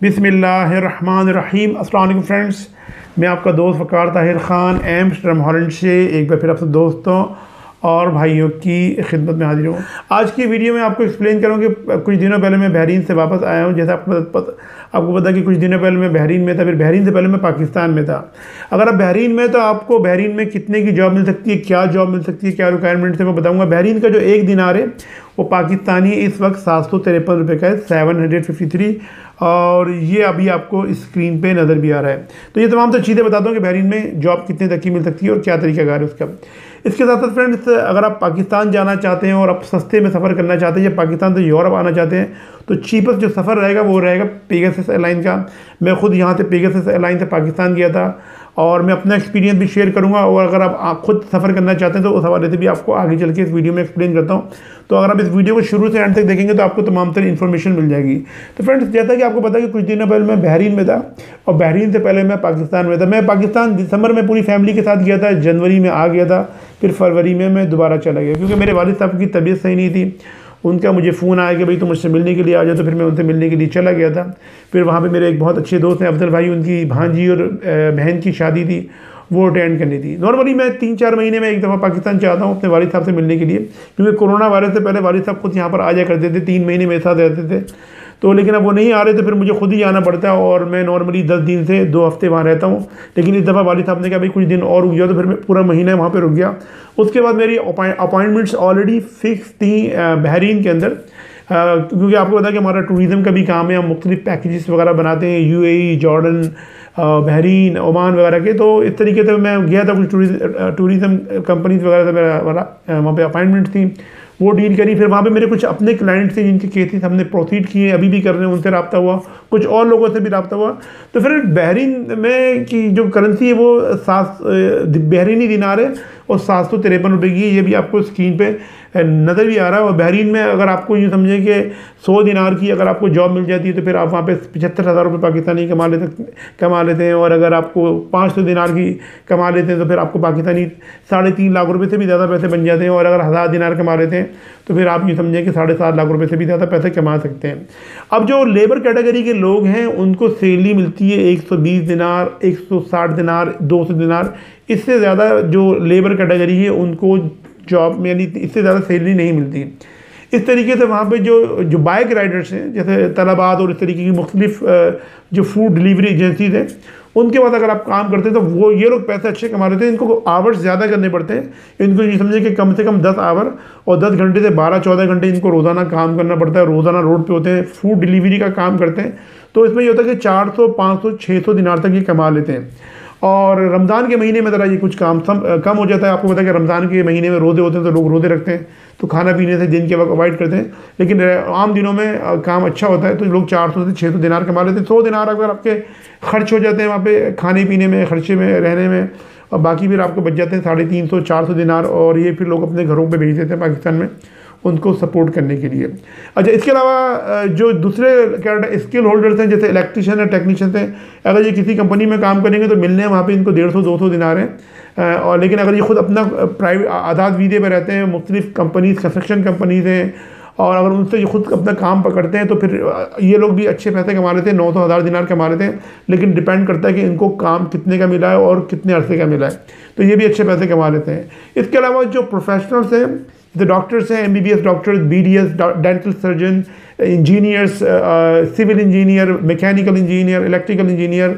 बिस्मिल्लाहिर्रहमानिर्रहीम। अस्सलाम वालेकुम फ्रेंड्स, मैं आपका दोस्त वक़ार ताहिर ख़ान एम्स्टर्डम हॉलैंड से एक बार फिर आपसे दोस्तों और भाइयों की खिदमत में हाजिर हूँ। आज की वीडियो में आपको एक्सप्लेन करूँ कि कुछ दिनों पहले मैं बहरीन से वापस आया हूँ। जैसा आपको पता कि कुछ दिनों पहले मैं बहरीन में था, फिर बहरीन से पहले मैं पाकिस्तान में था। अगर आप बहरीन में तो आपको बहरीन में कितने की जॉब मिल सकती है, क्या जॉब मिल सकती है, क्या रिक्वायरमेंट्स है, मैं बताऊँगा। बहरीन का जो एक दिनार है वो पाकिस्तानी इस वक्त 753 रुपये का है, 753, और ये अभी आपको स्क्रीन पे नज़र भी आ रहा है। तो ये तमाम तो चीज़ें बताता हूँ कि बहरीन में जॉब कितने तक की मिल सकती है और क्या तरीकाकार है उसका। इसके साथ साथ फ्रेंड्स, अगर आप पाकिस्तान जाना चाहते हैं और आप सस्ते में सफ़र करना चाहते हैं या पाकिस्तान से यूरोप आना चाहते हैं तो चीपेस्ट जो सफ़र रहेगा वो रहेगा पेगासस एयरलाइन का। मैं खुद यहाँ से पेगासस एयरलाइन से पाकिस्तान गया था और मैं अपना एक्सपीरियंस भी शेयर करूँगा, और अगर आप खुद सफ़र करना चाहते हैं तो उस हवाले से भी आपको आगे चल के इस वीडियो में एक्सप्लेन करता हूँ। तो अगर आप इस वीडियो को शुरू से एंड तक देखेंगे तो आपको तमाम तरह इन्फॉर्मेशन मिल जाएगी। तो फ्रेंड्स, जैसा कि आपको पता है कि कुछ दिनों पहले मैं बहरीन में था और बहरीन से पहले मैं पाकिस्तान में था। मैं पाकिस्तान दिसंबर में पूरी फैमिली के साथ गया था, जनवरी में आ गया था, फिर फरवरी में मैं दोबारा चला गया क्योंकि मेरे वालिद साहब की तबीयत सही नहीं थी। उनका मुझे फ़ोन आया कि भाई तुम मुझसे मिलने के लिए आ जाओ, तो फिर मैं उनसे मिलने के लिए चला गया था। फिर वहाँ पे मेरे एक बहुत अच्छे दोस्त हैं अफजल भाई, उनकी भांजी और बहन की शादी थी, वो अटेंड करनी थी। नॉर्मली मैं 3-4 महीने में एक दफ़ा पाकिस्तान चाहता हूँ अपने वालिद साहब से मिलने के लिए, क्योंकि कोरोना वायरस से पहले वालिद साहब खुद यहाँ पर आ जाया करते थे, 3 महीने मेरे साथ रहते थे। तो लेकिन अब वो नहीं आ रहे तो फिर मुझे खुद ही जाना पड़ता है, और मैं नॉर्मली 10 दिन से 2 हफ्ते वहाँ रहता हूँ। लेकिन इस दफ़ा वालिद साहब ने कहा भाई कुछ दिन और रुक जाओ, तो फिर मैं पूरा महीना वहाँ पर रुक गया। उसके बाद मेरी अपॉइंटमेंट्स ऑलरेडी फिक्स थी बहरीन के अंदर, क्योंकि आपको पता है कि हमारा टूरिज़म का भी काम है, हम मुख्तलिफ पैकेजेस वगैरह बनाते हैं, UAE, जॉर्डन, बहरीन, ओमान वगैरह के। तो इस तरीके से मैं गया था, कुछ टूरिज़म कंपनीज वगैरह से मेरा वहाँ पे अपॉइंटमेंट थी, वो डील करी। फिर वहाँ पे मेरे कुछ अपने क्लाइंट थे जिनके केसेस हमने प्रोसीड किए, अभी भी कर रहे हैं, उनसे रब्ता हुआ, कुछ और लोगों से भी रब्ता हुआ। तो फिर बहरीन में की जो करेंसी है वो बहरीनी दिनार है और 753 रुपये की, ये भी आपको स्क्रीन पे नज़र भी आ रहा है। और बहरीन में अगर आपको ये समझे कि 100 दिनार की अगर आपको जॉब मिल जाती है तो फिर आप वहाँ पे 75,000 रुपये पाकिस्तानी कमा लेते हैं, और अगर आपको 500 दिनार की कमा लेते हैं तो फिर आपको पाकिस्तानी 3.5 लाख रुपये से भी ज़्यादा पैसे बन जाते हैं, और अगर 1000 दिनार कमा लेते हैं तो फिर आप ये समझें कि 7.5 लाख रुपये से भी ज़्यादा पैसे कमा सकते हैं। अब जो लेबर कैटेगरी के लोग हैं उनको सैलरी मिलती है 120 दिनार, 160 दिनार, 200 दिनार। इससे ज़्यादा जो लेबर कैटेगरी है उनको जॉब में यानी इससे ज़्यादा सैलरी नहीं मिलती। इस तरीके से वहाँ पे जो बाइक राइडर्स हैं, जैसे तलबात और इस तरीके की मुख्तलिफ जो फूड डिलीवरी एजेंसीज हैं, उनके बाद अगर आप काम करते हैं तो वो ये लोग पैसे अच्छे कमा लेते हैं। इनको आवर्स ज़्यादा करने पड़ते हैं, इनको ये समझे कि कम से कम 10 आवर और 10 घंटे से 12-14 घंटे इनको रोज़ाना काम करना पड़ता है। रोज़ाना रोड पे होते हैं, फूड डिलीवरी का काम करते हैं। तो इसमें ये होता है कि 400, 500, 600 दिनार तक ये कमा लेते हैं। और रमज़ान के महीने में ज़रा ये कुछ काम कम हो जाता है। आपको पता है कि रमज़ान के महीने में रोज़े होते हैं तो लोग रोज़े रखते हैं, तो खाना पीने से दिन के वक्त अवॉइड करते हैं। लेकिन आम दिनों में काम अच्छा होता है तो लोग 400 से 600 दिनार कमा लेते हैं। 100 दिनार अगर आपके खर्च हो जाते हैं वहाँ पे खाने पीने में, खर्चे में, रहने में, और बाकी फिर आपको बच जाते हैं 350-400 दिनार, और ये फिर लोग अपने घरों पर भेज देते हैं पाकिस्तान में उनको सपोर्ट करने के लिए। अच्छा, इसके अलावा जो दूसरे क्या स्किल होल्डर्स हैं, जैसे इलेक्ट्रिशियन है, टेक्नीशियन हैं, अगर ये किसी कंपनी में काम करेंगे तो मिलने वहाँ पे इनको 150-200 दिनार हैं। और लेकिन अगर ये खुद अपना प्राइवेट आज़ाद वीज़े पर रहते हैं, मुख्तलिफ कंपनीज, कंस्ट्रक्शन कंपनीज हैं, और अगर उनसे ये खुद अपना काम पकड़ते हैं तो फिर ये लोग भी अच्छे पैसे कमा लेते हैं, 900-1000 दिनार कमा लेते हैं। लेकिन डिपेंड करता है कि इनको काम कितने का मिला है और कितने अरसे का मिला है, तो ये भी अच्छे पैसे कमा लेते हैं। इसके अलावा जो प्रोफेशनल्स हैं, जैसे डॉक्टर्स हैं, MBBS doctors, BDS dental surgeon, engineers, civil engineer, mechanical engineer, electrical engineer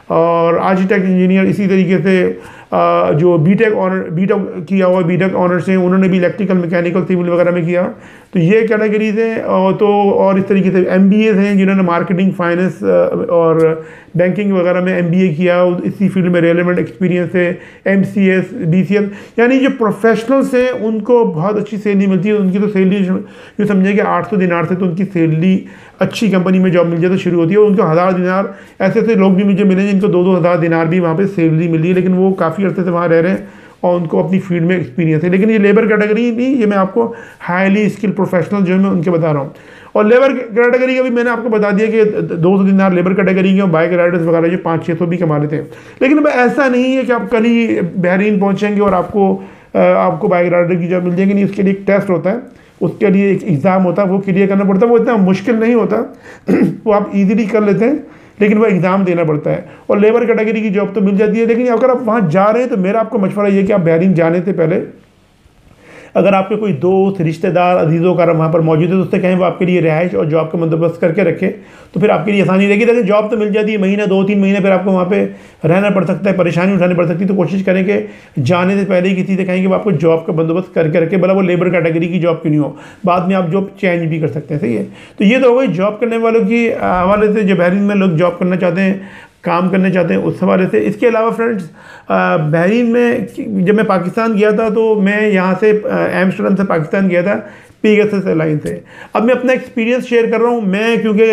और आर्किटेक्ट इंजीनियर, इसी तरीके से जो बीटेक किया हुआ, बीटेक ऑनर्स हैं, उन्होंने भी इलेक्ट्रिकल, मैकेनिकल, सिविल वगैरह में किया। तो ये कैटेगरीज हैं। तो और इस तरीके से MBAs हैं जिन्होंने मार्केटिंग, फाइनेंस और बैंकिंग वगैरह में MBA किया, इसी फील्ड में रेलेवेंट एक्सपीरियंस है। MCS, DCL, यानी जो प्रोफेशनल्स हैं उनको बहुत अच्छी सैलरी मिलती है। उनकी तो सैलरी जो समझे कि 800 दिनार से तो उनकी सैलरी अच्छी कंपनी में जॉब मिल जाए तो शुरू होती है। और उनको 1000 दिनार, ऐसे लोग भी मुझे मिले जिनको 2-2 हज़ार दिनार भी वहाँ पे सैलरी मिली है, लेकिन वो काफ़ी अरसे से वहाँ रह रहे हैं और उनको अपनी फील्ड में एक्सपीरियंस है। लेकिन ये लेबर कैटेगरी नहीं, ये मैं आपको हाईली स्किल प्रोफेशनल जो है मैं उनके बता रहा हूँ। और लेबर कैटेगरी का भी मैंने आपको बता दिया कि 200 दिनार लेबर कैटेगरी के, बाइक राइडर्स वगैरह जो 500-600 भी कमा लेते हैं। लेकिन अब ऐसा नहीं है कि आप कल ही बहरीन पहुँचेंगे और आपको बाइक राइडर की जॉब मिल जाएगी। नहीं, उसके लिए एक टेस्ट होता है, उसके लिए एक एग्ज़ाम होता है, वो क्लियर करना पड़ता है। वो इतना मुश्किल नहीं होता वो आप इजीली कर लेते हैं। लेकिन वो एग्ज़ाम देना पड़ता है। और लेबर कैटेगरी की जॉब तो मिल जाती है, लेकिन अगर आप वहाँ जा रहे हैं तो मेरा आपको मशवरा ये कि आप बहरीन जाने से पहले अगर आपके कोई दोस्त, रिश्तेदार, अजीज़ों का वहाँ पर मौजूद है तो उससे कहें वो आपके लिए रिहाइश और जॉब का बंदोबस्त करके रखे, तो फिर आपके लिए आसानी रहेगी। लेकिन जॉब तो मिल जाती है, महीना 2-3 महीने फिर आपको वहाँ पे रहना पड़ सकता है, परेशानी उठानी पड़ सकती है। तो कोशिश करें कि जाने से पहले ही किसी से कहें कि वो आपको जॉब का बंदोबस्त करके रखे, भला वो लेबर कैटेगरी की जॉब क्यों नहीं हो, बाद में आप जॉब चेंज भी कर सकते हैं। सही है। तो ये तो हो गई जॉब करने वालों की हवाले से, जो बहरीन में लोग जॉब करना चाहते हैं, काम करने चाहते हैं, उस हवाले से। इसके अलावा फ्रेंड्स, बहरीन में जब मैं पाकिस्तान गया था तो मैं यहाँ से एम्स्टर्डम से पाकिस्तान गया था पेगासस एयरलाइन से। अब मैं अपना एक्सपीरियंस शेयर कर रहा हूँ। मैं क्योंकि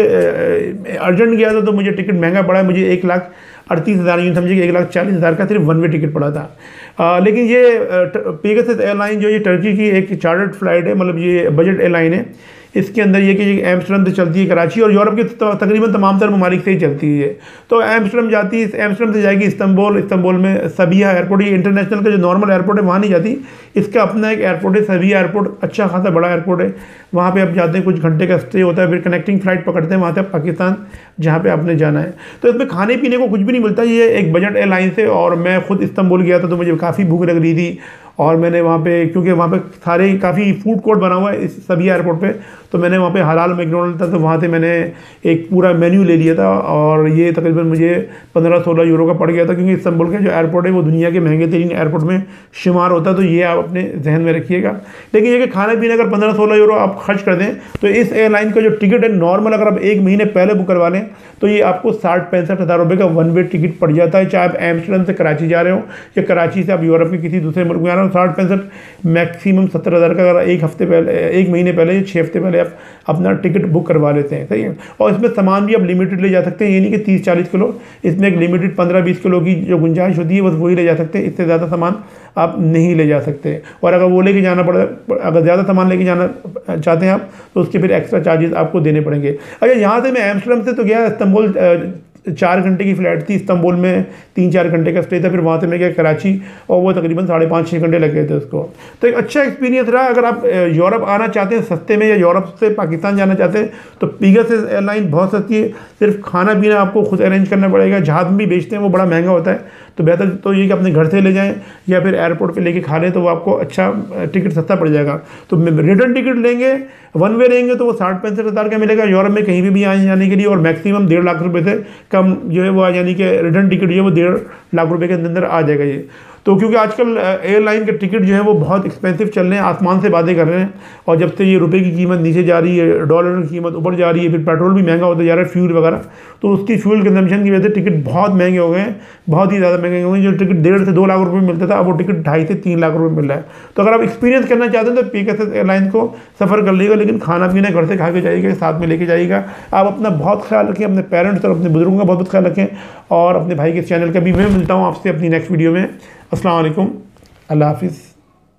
अर्जेंट गया था तो मुझे टिकट महंगा पड़ा, मुझे 1,38,000 यूँ समझिए कि 1,40,000 का सिर्फ वन वे टिकट पड़ा था। लेकिन ये पेगासस एयरलाइन जो ये टर्की की एक चार्टर्ड फ्लाइट है, मतलब ये बजट एयरलाइन है। इसके अंदर ये कि एम्स्टर्डम से चलती है कराची, और यूरोप के तकरीबन तमाम तर ममालिक से ही चलती है। तो एम्स्टर्डम जाती है, एम्स्टर्डम से जाएगी इस्तांबुल, इस्तांबुल में सबिया एयरपोर्ट, ये इंटरनेशनल का जो नॉर्मल एयरपोर्ट है वहाँ नहीं जाती, इसका अपना एक एयरपोर्ट है सबिया एयरपोर्ट, अच्छा खासा बड़ा एयरपोर्ट है। वहाँ पे आप जाते हैं, कुछ घंटे का स्टे होता है, फिर कनेक्टिंग फ़्लाइट पकड़ते हैं वहाँ से पाकिस्तान, जहाँ पे आपने जाना है। तो इसमें खाने पीने को कुछ भी नहीं मिलता, ये एक बजट एयरलाइन से। और मैं खुद इस्तांबुल गया था तो मुझे काफ़ी भूख लग रही थी, और मैंने वहाँ पे, क्योंकि वहाँ पे सारे काफ़ी फूड कोर्ट बना हुआ है इस सभी एयरपोर्ट पे, तो मैंने वहाँ पे हलाल मैकडोनल्ड था तो वहाँ से मैंने एक पूरा मेन्यू ले लिया था, और ये तकरीबन मुझे 15-16 यूरो का पड़ गया था। क्योंकि इस्तांबुल का जो एयरपोर्ट है वो दुनिया के महंगे तरीन एयरपोर्ट में शुमार होता है, तो ये आप अपने जहन में रखिएगा। लेकिन ये कि खाने पीने अगर 15-16 यूरो आप खर्च कर दें तो इस एयरलाइन का जो टिकट है नॉर्मल, अगर आप 1 महीने पहले बुक करवा लें तो ये आपको 60-65 हज़ार रुपये का वन वे टिकट पड़ जाता है। चाहे आप एम्स्टर्डम से कराची जा रहे हो या कराची से आप यूरोप के किसी दूसरे मुल्क में आ रहे हो, 60-65 मैक्सिमम 70,000 का अगर 1 हफ्ते पहले, 1 महीने पहले या 6 हफ्ते पहले आप अपना टिकट बुक करवा लेते हैं। सही है। और इसमें सामान भी आप लिमिटेड ले जा सकते हैं, ये नहीं कि 30-40 किलो, इसमें एक लिमिटेड 15-20 किलो की जो गुंजाइश होती है बस वही ले जा सकते हैं, इससे ज़्यादा सामान आप नहीं ले जा सकते। और अगर वो लेके जाना पड़े, अगर ज़्यादा सामान लेके जाना चाहते हैं आप तो उसके फिर एक्स्ट्रा चार्जेस आपको देने पड़ेंगे। अच्छा, यहाँ से मैं एम्स्टर्डम से तो गया इस्तांबुल, 4 घंटे की फ़्लाइट थी, इस्तांबुल में 3-4 घंटे का स्टे था, फिर वहाँ से मैं गया कराची और वो तकरीबन 5.5-6 घंटे लग गए थे उसको। तो एक अच्छा एक्सपीरियंस रहा। अगर आप यूरोप आना चाहते हैं सस्ते में या यूरोप से पाकिस्तान जाना चाहते हैं तो पेगासस एयरलाइन बहुत सस्ती है, सिर्फ खाना पीना आपको खुद अरेंज करना पड़ेगा। जहाज़ भी बेचते हैं वो बड़ा महंगा होता है, तो बेहतर तो ये कि अपने घर से ले जाएं या फिर एयरपोर्ट पे लेके खा लें, तो वो आपको अच्छा टिकट सस्ता पड़ जाएगा। तो रिटर्न टिकट लेंगे, वन वे लेंगे तो वो 60-65 हज़ार का मिलेगा यूरोप में कहीं भी आने जाने के लिए, और मैक्सिमम 1.5 लाख रुपये से कम जो है वो यानी कि रिटर्न टिकट जो है वो 1.5 लाख रुपये के अंदर आ जाएगा ये। तो क्योंकि आजकल एयरलाइन के टिकट जो है वो बहुत एक्सपेंसिव चल रहे हैं, आसमान से बातें कर रहे हैं, और जब से ये रुपए की कीमत नीचे जा रही है, डॉलर की कीमत ऊपर जा रही है, फिर पेट्रोल भी महंगा होता जा रहा है, फ्यूल वगैरह, तो उसकी फ्यूल कंजम्पशन की वजह से टिकट बहुत महंगे हो गए हैं, बहुत ही ज़्यादा महंगे हो गए हैं। जो टिकट 1.5 से 2 लाख रुपये मिलता था अब वो टिकट 2.5 से 3 लाख रुपये मिल रहा है। तो अगर आप एक्सपीरियंस करना चाहते हैं तो पेगासस एयरलाइन को सफ़र कर लीजिएगा, लेकिन खाना पीना घर से खा के जाइएगा, साथ में लेके जाइएगा। आप अपना बहुत ख्याल रखें, अपने पेरेंट्स और अपने बुजुर्गों का बहुत ख्याल रखें, और अपने भाई के चैनल का भी मैं मिलता हूँ आपसे अपनी नेक्स्ट वीडियो में। अस्सलाम वालेकुम, अल्लाह हाफिज़।